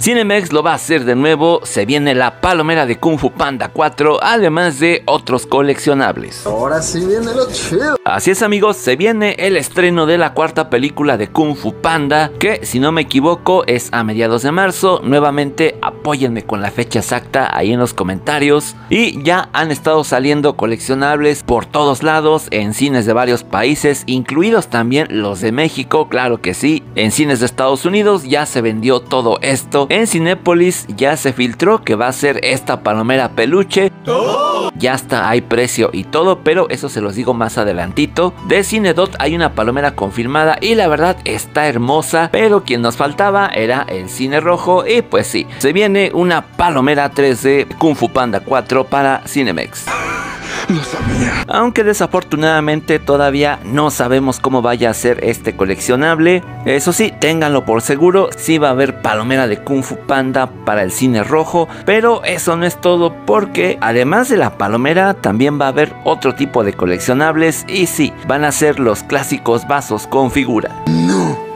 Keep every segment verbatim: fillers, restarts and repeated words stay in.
Cinemex lo va a hacer de nuevo, se viene la palomera de Kung Fu Panda cuatro, además de otros coleccionables. Ahora sí viene lo chido. Así es amigos, se viene el estreno de la cuarta película de Kung Fu Panda, que si no me equivoco es a mediados de marzo. Nuevamente apóyenme con la fecha exacta ahí en los comentarios. Y ya han estado saliendo coleccionables por todos lados, en cines de varios países, incluidos también los de México, claro que sí. En cines de Estados Unidos ya se vendió todo esto. En Cinépolis ya se filtró que va a ser esta palomera peluche. ¡Oh! Ya hasta hay precio y todo, pero eso se los digo más adelantito. De Cinedot hay una palomera confirmada y la verdad está hermosa, pero quien nos faltaba era el cine rojo. Y pues sí, se viene una palomera tres D Kung Fu Panda cuatro para Cinemex. Lo sabía. Aunque desafortunadamente todavía no sabemos cómo vaya a ser este coleccionable. Eso sí, ténganlo por seguro, sí va a haber palomera de Kung Fu Panda para el cine rojo. Pero eso no es todo, porque además de la palomera también va a haber otro tipo de coleccionables. Y sí, van a ser los clásicos vasos con figura. No.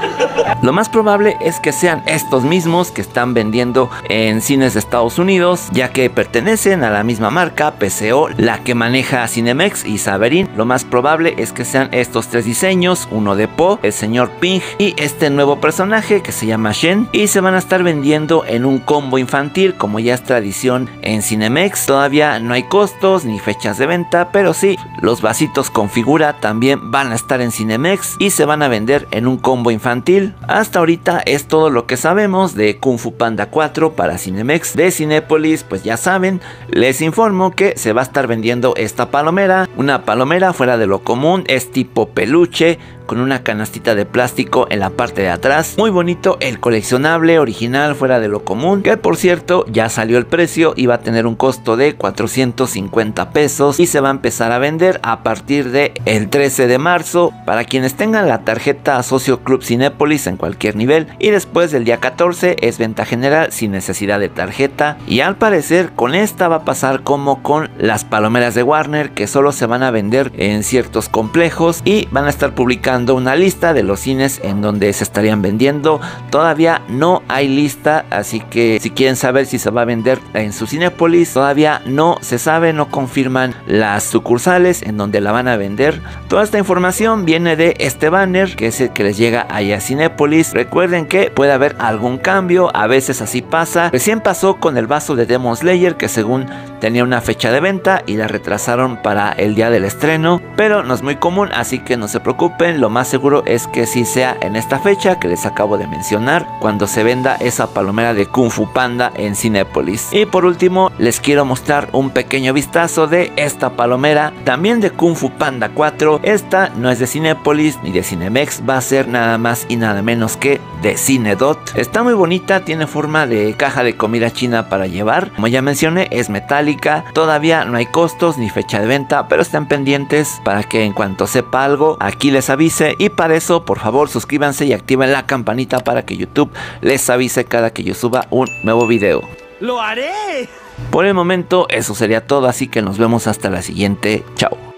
Lo más probable es que sean estos mismos que están vendiendo en cines de Estados Unidos, ya que pertenecen a la misma marca P C O, la que maneja Cinemex y Saverin. Lo más probable es que sean estos tres diseños, uno de Po, el señor Ping y este nuevo personaje que se llama Shen, y se van a estar vendiendo en un combo infantil como ya es tradición en Cinemex. Todavía no hay costos ni fechas de venta, pero sí, los vasitos con figura también van a estar en Cinemex y se van a vender en un combo infantil. Hasta ahorita es todo lo que sabemos de Kung Fu Panda cuatro para Cinemex. De Cinépolis, pues ya saben, les informo que se va a estar vendiendo esta palomera. Una palomera fuera de lo común, es tipo peluche, con una canastita de plástico en la parte de atrás. Muy bonito el coleccionable original fuera de lo común, que por cierto ya salió el precio y va a tener un costo de cuatrocientos cincuenta pesos y se va a empezar a vender a partir de el trece de marzo para quienes tengan la tarjeta Socio Club Cinépolis en cualquier nivel, y después del día catorce es venta general sin necesidad de tarjeta. Y al parecer con esta va a pasar como con las palomeras de Warner, que solo se van a vender en ciertos complejos y van a estar publicando una lista de los cines en donde se estarían vendiendo. Todavía no hay lista, así que si quieren saber si se va a vender en su Cinépolis, todavía no se sabe, no confirman las sucursales en donde la van a vender. Toda esta información viene de este banner, que es el que les llega allá a Cinépolis. Recuerden que puede haber algún cambio, a veces así pasa. Recién pasó con el vaso de Demon Slayer, que según tenía una fecha de venta y la retrasaron para el día del estreno, pero no es muy común, así que no se preocupen. Lo más seguro es que sí sea en esta fecha que les acabo de mencionar, cuando se venda esa palomera de Kung Fu Panda en Cinépolis. Y por último les quiero mostrar un pequeño vistazo de esta palomera también de Kung Fu Panda cuatro. Esta no es de Cinépolis ni de Cinemex, va a ser nada más y nada menos que de Cinedot. Está muy bonita, tiene forma de caja de comida china para llevar. Como ya mencioné, es metálica. Todavía no hay costos ni fecha de venta, pero estén pendientes para que en cuanto sepa algo aquí les avise. Y para eso por favor suscríbanse y activen la campanita para que YouTube les avise cada que yo suba un nuevo video. ¡Lo haré! Por el momento eso sería todo, así que nos vemos hasta la siguiente. Chao.